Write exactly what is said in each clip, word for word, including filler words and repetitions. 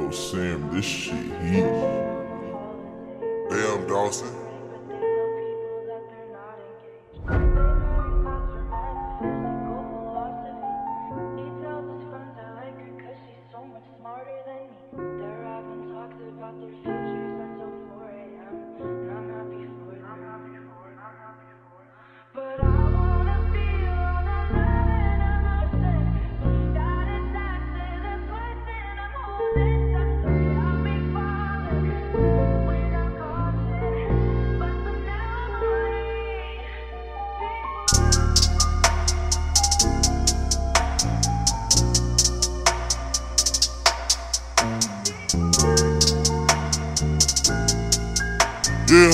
Yo, Sam, this shit heat. Damn, Dawson. Yeah.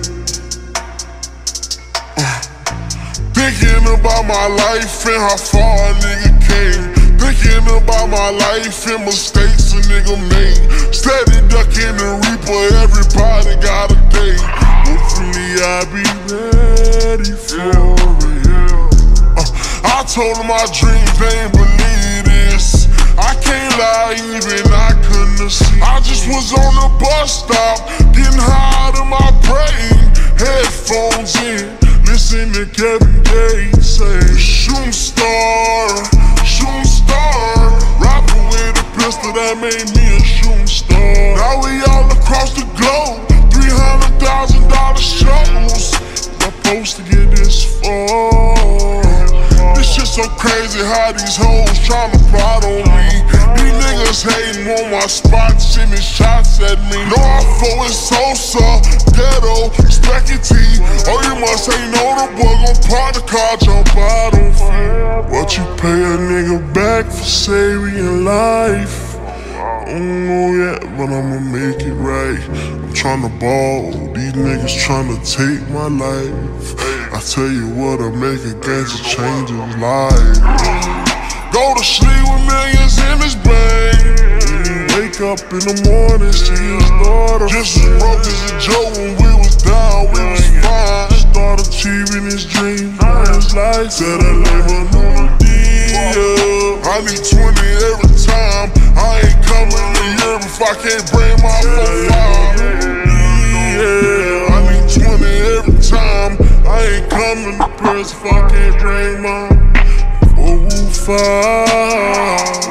Uh, thinking about my life and how far a nigga came. Thinking about my life and mistakes a nigga made. Steady ducking the reaper, everybody got a day. Hopefully I be ready for it. Uh, I told them my dreams, they ain't believe this. I can't lie, even I couldn't see. I just was on the bus stop, getting high out of my brain. Headphones in, listen to Kevin Gates say, shooting star, shooting star. Rapping with a pistol that made me a shooting star. Now we all across the globe, three hundred thousand dollar shows. I'm supposed to get this far. This shit so crazy how these hoes tryna plot on me. These niggas hating on my spot, shooting shots at me. No, I flow is Sosa, ghetto, spaghetti. Oh, you must ain't know the boy gon' park the car, jump out on feet. What you pay a nigga back for saving your life? I don't know yet, but I'ma make it right. I'm tryna ball, these niggas tryna take my life. I tell you what, I make a gangster change his life. Go to sleep with millions in his brain. Wake up in the morning, see his daughter. Just as broke as a joke when we was down, we was fine. Start achieving his dreams, his life. Said I live on the deal. I need twenty every time. I ain't coming to Europe if I can't bring my four five. Yeah, I need twenty every time. I ain't coming to Paris if I can't drink my four five.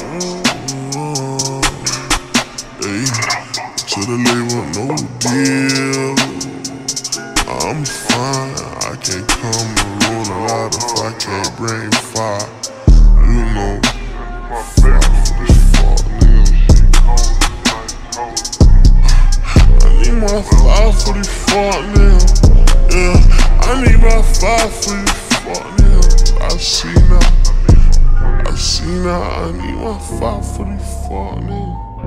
Hey, to the label, no deal. I'm fine, I can't come and roll a lot if I can't bring fire. You know, five for this fuck nigga. I need my five for this fuck nigga. Yeah, I need my five for this fuck nigga. I see now, I see now, I need my five for this fuck nigga.